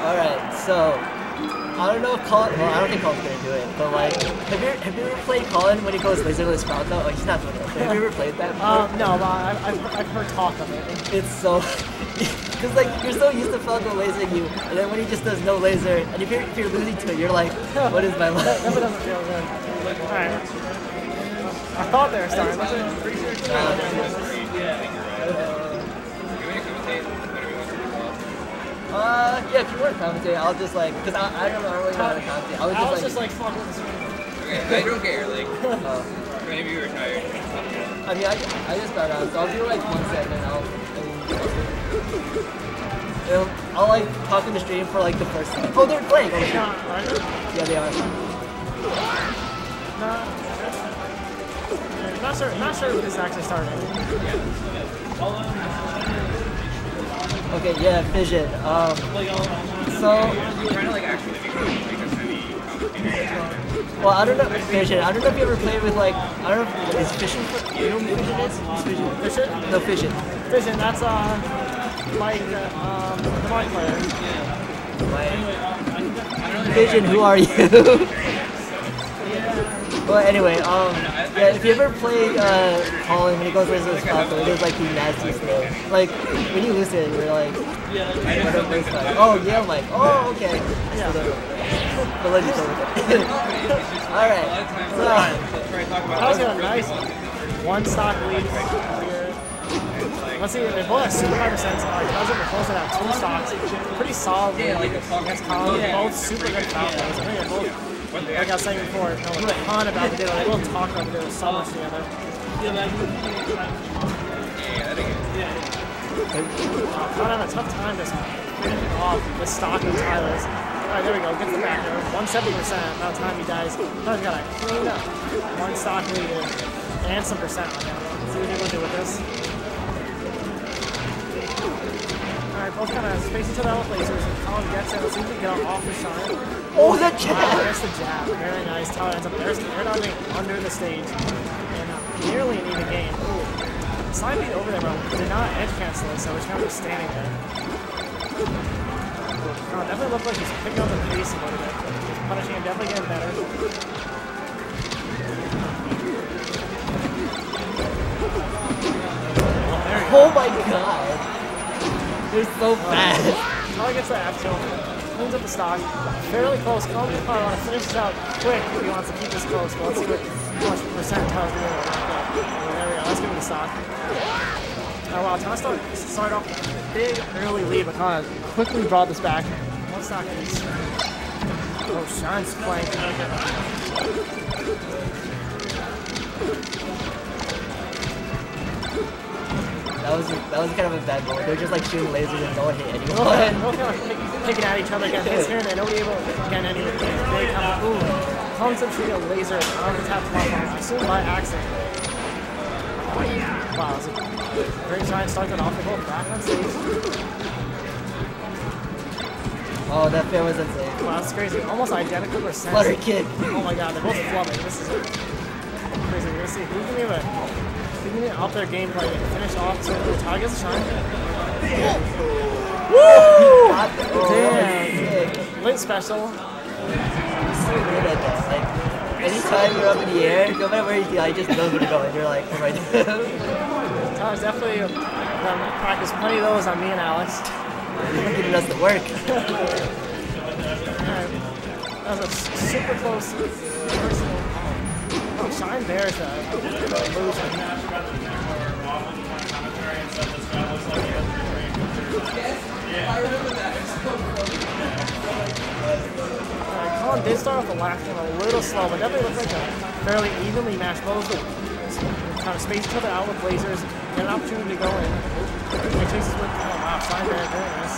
Alright, so I don't know if Colin. Well, I don't think Colin's gonna do it, but like, have you ever played Colin when he goes laserless Falco? Oh, he's not doing it. Have you ever played that before? No, but I've heard talk of it. It's so. Because like you're so used to Falco lasering you, and then when he just does no laser, and if you're losing to it, you're like, what is my life? That never doesn't feel good. Alright. I thought they were starting. Yeah, if you want to commentate, I'll just like, because I don't really know how to commentate. I was just like fuck with this one. Okay, I don't care, like, maybe you were tired. I mean, I just got out, so I'll do like 1 second, I'll like talk in the stream for like the first time. Oh, they're playing! Oh, shit. Yeah, they are. Not sure if this actually started. Okay, yeah, Fission. So, well, I don't know, Fission. I don't know if you ever played with like, I don't know if is Fission. You know who Fission is? Fission? No, Fission. Fission. That's Mike, the Mike player. Fission, who are you? Well, anyway, yeah, if you ever played Colin when he goes laser with Falco, it is like the nastiest thing. Like, when you lose it, you're like, oh, yeah, Mike. Oh, okay. Yeah. But let's just go with it. Alright. So, that was a nice one stock lead here. Let's see, they both have super high percent stock. Those are close to have 2 stocks. Pretty solid against Colin. Both super good Falcons. I think they're both. Like I was saying before, know a ton about the Ditto. They both talk about the Ditto so much together. Kind of have a tough time just finishing off the stock of Tyler's. Alright, there we go. Gets the back there. 170%. By the time he dies, Tyler's got a clean up 1 stock lead and some percent on him. Let's see what he's able to do with this. Alright, both kind of space each other out with lasers. Colin gets it. Let's see if we can get off the shine. oh, the jab! There's the jab. Very nice. Tyler ends up air dodging under the stage. And nearly an even game. Ooh. Slime beat over there, bro. Did not edge cancel it, so it's kind of just standing there. Definitely looked like he's picking up the pace a little bit. Punishing him, definitely getting better. Oh my god! They're so fast! Tyler gets the ab kill. Cleans up the stock. Fairly close. Colin probably want to finish this out quick if he wants to keep this close. But let's see how much percent Tyler's going to knock up. There we go. Let's give him the stock. Oh wow, Tyler started off with a big early lead, but kind of quickly brought this back. 1 stock each. Oh, Shine's flank. That was kind of a bad goal. They're just like shooting lasers and no one hit anyone. Both kind of picking at each other, getting hits here and there. Nobody able to get any big kind of boom. Concentrated laser on the tap platform. I assume by accident. Wow, it's a great Shine started off the both back on stage. Oh, that fair was insane. Wow, that's crazy. Almost identical percent. Flutter kick. Oh my god, they're both flubbing. This is crazy. We're gonna see who can even up their gameplay and finish off so the targets Shine. Woo! Damn. Lit special. He's so good at that. Like, anytime you're up in the air, no matter where you feel, he just knows where to go, and you're like, what do I do? Tyler's definitely practiced plenty of those on me and Alex. He's giving us the work. That was a super close personal. Oh, Shine Bear's the loser. Colin did start off the last game a little slow, but definitely looks like a fairly evenly matched. Both kind of space each other out with lasers, get an opportunity to go in. And chases with, oh wow, Shine Bear, very nice.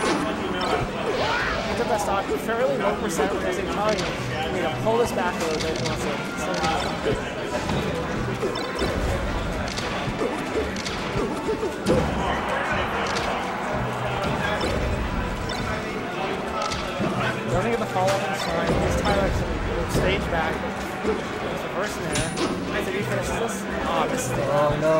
Picked up that stock, fairly low percent, because I think probably need to pull this back a little bit if he wants to slow down. Doesn't get the follow-up in Shine. Gives Tyler stage back. There's the first in there. Did he finish this? Oh, this is the Oh no.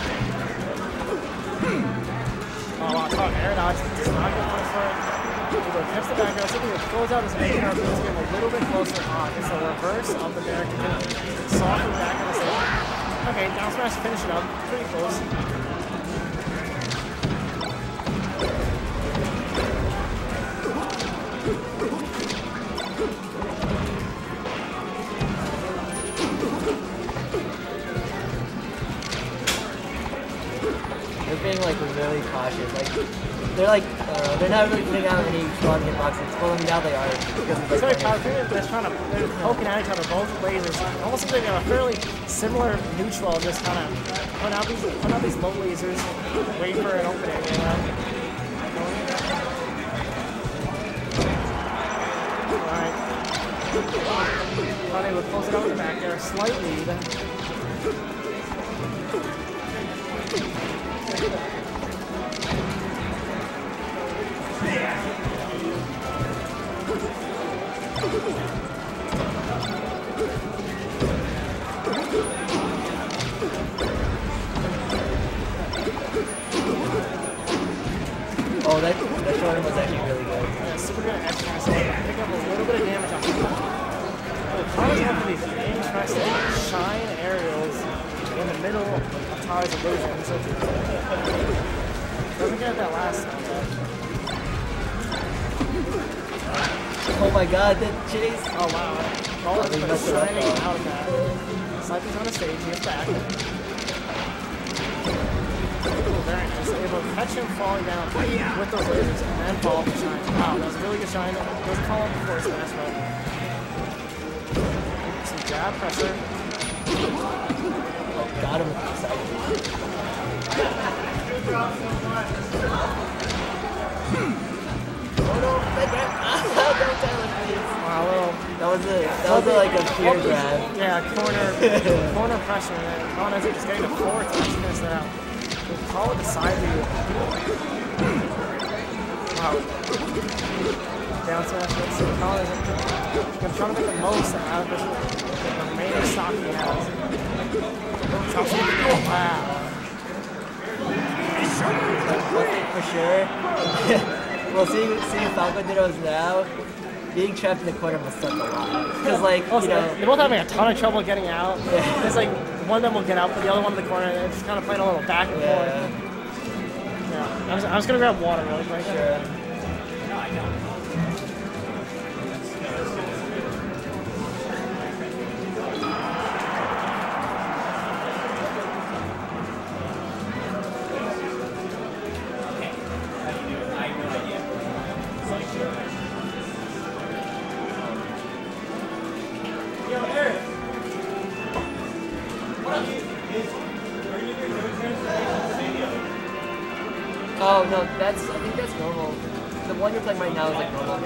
Oh wow, Tyler air dodge. Does not get one foot. To the So catch the back air. So he throws out his making our boots, get him a little bit closer on. It's the reverse of the back. Soft the back of the stage. Okay, down smash, finish it up. Pretty close. They're being like really cautious. Like they're not really putting out any strong hitboxes. Well, now they are because it's It's like like they're poking at each other, both lasers. It almost seems like they have a fairly similar neutral, just kind of putting out these low lasers, waiting for an opening. You know? All right. Thought they would close it out with the back there, slight lead. Oh, that short was actually really good. Yeah, super good at extra, so pick up a little bit of damage on people. Tara's one of these interesting shine aerials in the middle of Tara's illusion. So doesn't get that last time, Oh my god, that chase! Oh wow. Ball is been shining out of that. Cypher's on the stage, he is back. Ooh, very nice. Able to catch him falling down with those lasers and then fall off the shine. Wow, that was a really good shine. Doesn't fall off before smash, but some jab pressure. Got him with the side. Oh no, that grab! Don't tell him, please. Wow, well, That was like a fear grab. yeah, corner pressure. And Colin ends up just getting a forward to actually finish that out. We'll call it the side view. Wow. Down smash. Let's see. Colin is going to try to make the most out of this remaining stock he has. Wow. For sure. Well, seeing Falco Dittos now, being trapped in the corner must suck a lot. Because, like, Also, you know... they're both having a ton of trouble getting out. Yeah. It's like, one of them will get out, but the other one in the corner, they're just kind of playing a little back and forth. Yeah. I'm just going to grab water really quick. Sure. Oh no, I think that's normal. The one you're playing right now is like normal.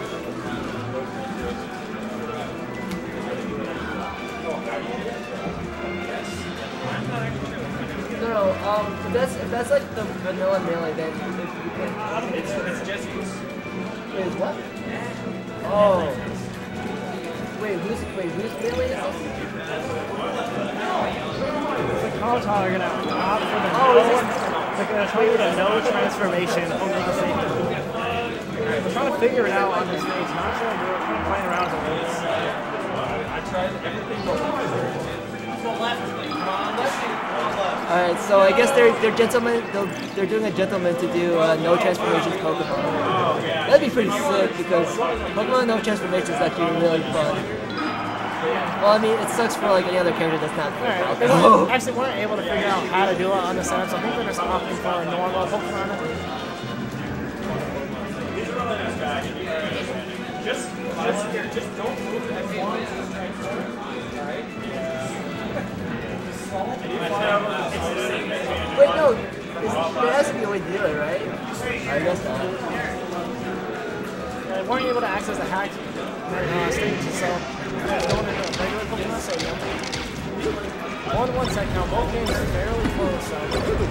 No, if that's like the vanilla melee, then you can. It's Jesse's. Is what? Oh. Wait, whose melee is this? The College Hall are going to opt for the they're going to tell you the no transformation Omega Safety. We're trying to figure it out on this stage. Not sure we're kind of playing around with this. I tried everything but Alright, so I guess they're gentlemen. They're doing a gentleman to do no transformations Pokemon. That'd be pretty sick because Pokemon no transformations is actually really fun. Well, I mean, it sucks for like any other character that's not. Alright, they actually weren't able to figure out how to do it on the setup, so I think they're just opting for a normal Pokemon. Just don't move as long as it's alright? Wait, no. There has to be a way to do it, right? I guess not. They weren't able to access the hacked stages, so they're going into a regular Pokemon Stadium. 1-1 set count, both games are fairly close, so.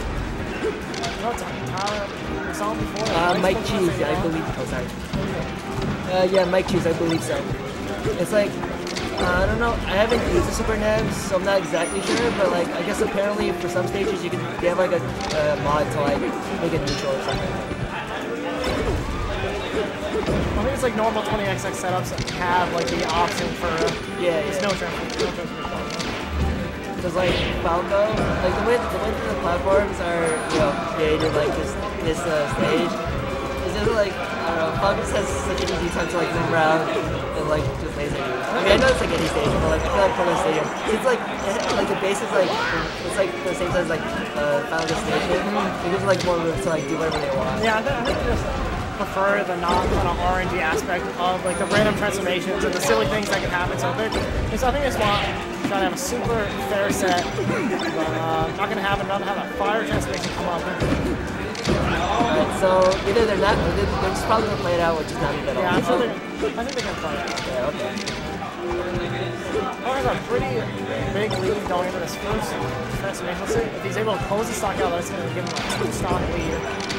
Tyler, we saw him before. Mike Cheese, I believe. Oh, sorry. Yeah, Mike Cheese, I believe so. It's like, I don't know, I haven't used the Super NES, so I'm not exactly sure, but like, I guess apparently for some stages you can, they have like a mod to like make it neutral or something. it's like normal 20XX setups have like the option for yeah. no transfer. Because like Falco, like the way the platforms are, you know, created like this stage, it's just like I don't know, Falco just has such an easy time to like move around and like just laser. I mean, I know it's like any stage, but like I feel like Falco Stadium, it's like the base is like it's like the same size as like Falco Station. It gives like more room to like do whatever they want. Yeah, I think I just prefer the non-kind of RNG aspect of like the random transformations and the silly things that can happen. So I think I just want to have a super fair set, but not gonna have a fire transformation come up. Alright, so either they're just probably gonna play it out, which is not even at all. Yeah, I think they can play it. Yeah, okay. Oh, has a pretty big lead going into this first transformation. Let's see if he's able to close the stock out. That's gonna give him a 2-stock lead.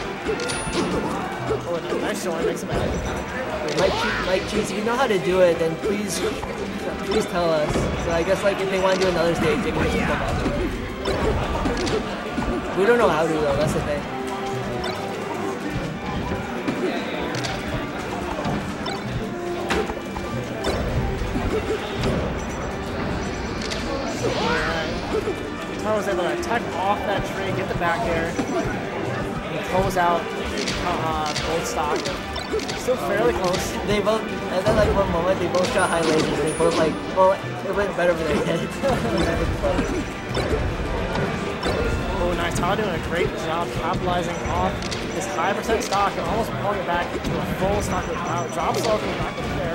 Oh, nice showing, makes him mad. Like, Cheese, if you know how to do it, then please tell us. So I guess like if they want to do another stage, they can just come back. We don't know how to though. That's the thing. Taro was able to attack off that tree, get the back air, and close out both stock. Still fairly close. They both, and then like one moment, they both shot high lasers, and they both like, well, it went better for their heads. Oh, nice. Taro doing a great job capitalizing off this high percent stock and almost pulling it back to a full stock with drop slow from back in there.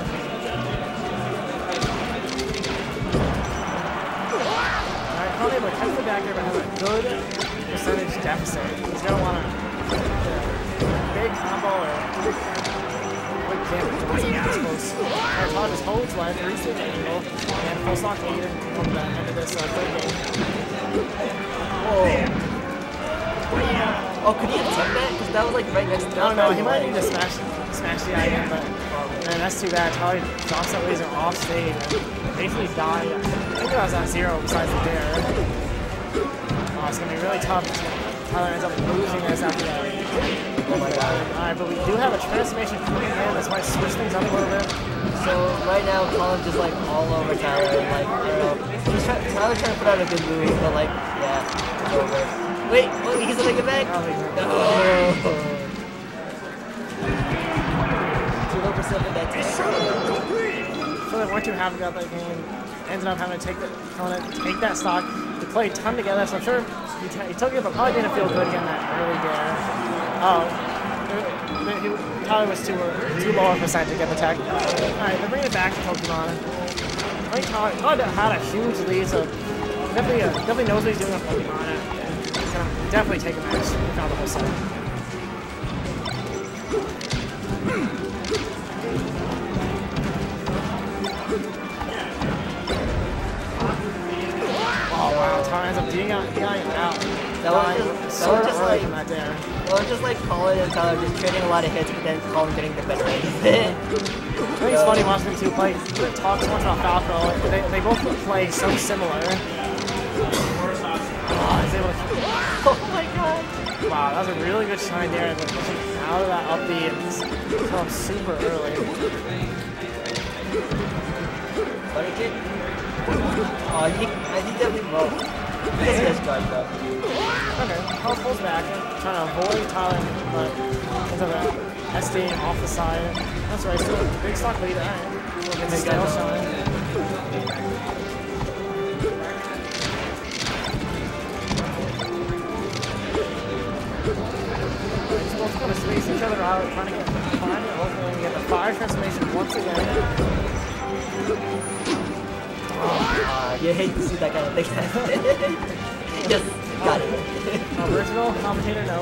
Probably able to catch the back here, but has a good percentage deficit. He's going to want a big combo or quick damage once he gets close. Todd just holds left, reaches the angle, and full stock lead from the end of this third game. Oh, could he attempt that? Because that was like right next to that. No, he might need to smash the item, but man, that's too bad. Todd drops that laser off stage and basically died. I think I was at 0 besides the dare. Oh, it's going to be really tough. Tyler ends up losing this after that. Oh my god. Alright, but we do have a transformation coming in. This might switch things up a little bit. So right now, Colin's just like all over Tyler, and like, I don't know. Tyler's trying to put out a good move, but like, yeah, it's over. Wait, he's gonna get back? No. Too low percent of that tank. I feel like once you have got that game, ended up having to take that stock. We played a ton together, so I'm sure he took it, but probably didn't feel good getting that early dare. Oh, probably was too low a percent to get the tech. Alright, they're bringing it back to Pokemon. I think Todd had a huge lead, so definitely knows what he's doing with Pokemon. And he's gonna definitely take a match throughout the whole set. Oh wow, Tyler ends up getting out. That was just like from that dare. It was just like Colin and Tyler just trading a lot of hits, but then Colin getting the better end of it. I think it's funny watching them two play. Talk so much about Falco. They both play so similar. Oh, he's able to. Oh my god! Wow, that was a really good shine there. And pushing out of that up B and just come super early. Funny kid. Oh, I think definitely well. I guess he has guard though. Okay, Paul pulls back, trying to avoid Tyler, but ends up SDing off the side. That's right, still a big stock lead. Alright, we'll get still shine. Just both kind of space each other out, trying to find it, hopefully get the fire transformation once again. You hate to see that kind of thing happen. Yes, got it. Original commentator, no.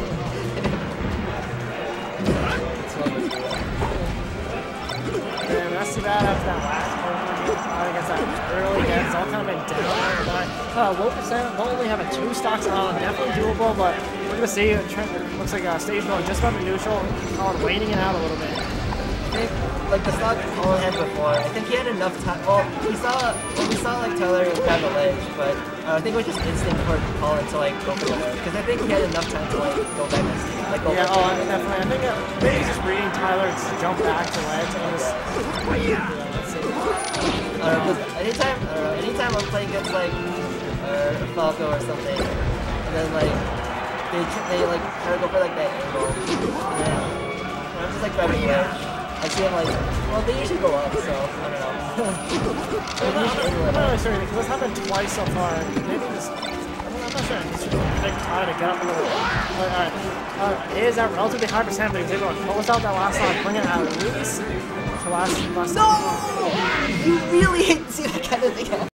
And that's too bad after that last Pokemon against that early death. It's all kind of been down. Low percent, don't only have a 2 stocks on, definitely doable, but we're going to see, looks like stage going just under neutral, Colin waiting it out a little bit. I think, like the stock Colin had before, I think he had enough time. Well, we saw like Tyler grab the ledge, but I think it was just instinct for Colin to like go for the ledge, because I think he had enough time to like go back and like go. Yeah, definitely. I think maybe he's just reading Tyler either just jump back to ledge or just... Yeah, let's see. I don't know, because anytime I'm playing against like Falco or something, and then like they like try to go for like that angle, and then I'm just like grabbing ledge. I see them like, well, they usually go up, so I don't know. I'm not really sure because this happened twice so far. Maybe just, I'm not sure. Just big try to get up a little. Alright, it is at relatively high percent, but he's able to close out that last line, bring it at least to last. No! You really hate to see that kind of thing happen.